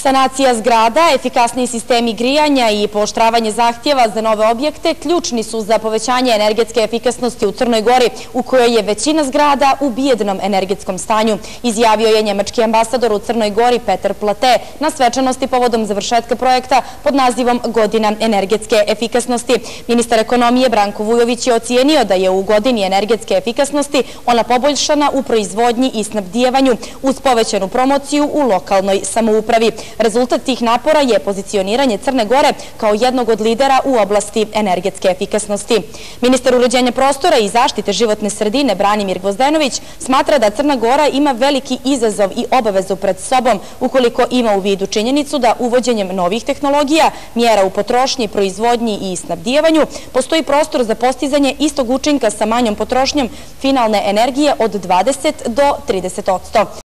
Sanacija zgrada, efikasniji sistemi grijanja i pooštravanje zahtjeva za nove objekte ključni su za povećanje energetske efikasnosti u Crnoj Gori, u kojoj je većina zgrada u bijednom energetskom stanju, izjavio je njemački ambasador u Crnoj Gori Peter Plate na svečanosti povodom završetka projekta pod nazivom Godina energetske efikasnosti. Ministar ekonomije Branko Vujović je ocijenio da je u godini energetske efikasnosti ona poboljšana u proizvodnji i snabdijevanju uz povećanu promociju u lokalnoj samoupravi. Rezultat tih napora je pozicioniranje Crne Gore kao jednog od lidera u oblasti energetske efikasnosti. Ministar uređenja prostora i zaštite životne sredine Branimir Gvozdenović smatra da Crna Gora ima veliki izazov i obavezu pred sobom ukoliko ima u vidu činjenicu da uvođenjem novih tehnologija, mjera u potrošnji, proizvodnji i snabdijevanju postoji prostor za postizanje istog učinka sa manjom potrošnjom finalne energije od 20 do 30%.